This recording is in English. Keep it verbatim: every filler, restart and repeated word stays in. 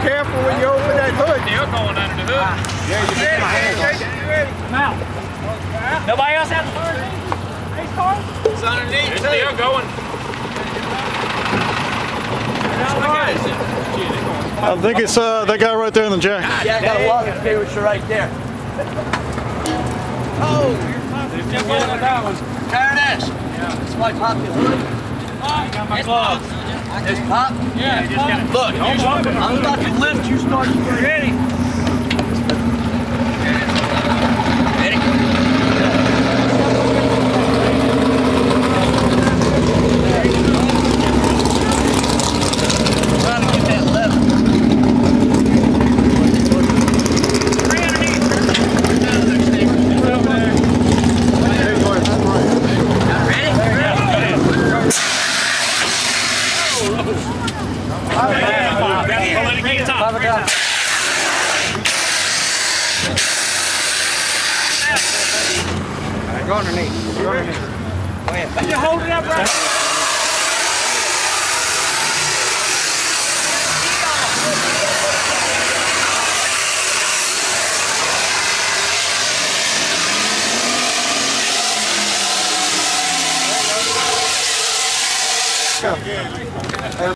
careful when you open that hood. Still going under the hood. Yeah, you get my hands on it. Come out. Nobody else has a third race car? It's underneath. It's still going. I think it's uh, that guy right there in the jack. Yeah, I got a lot of extinguisher right there. Oh, They're still going with that one. Paradise. Yeah. It's my pocket hood. I got my gloves. This pop? Yeah, you just gotta look. I'm about to lift. You start. Ready? Ready? Trying to get that lever. Go underneath. Go underneath. Go ahead. You hold it up right. Go.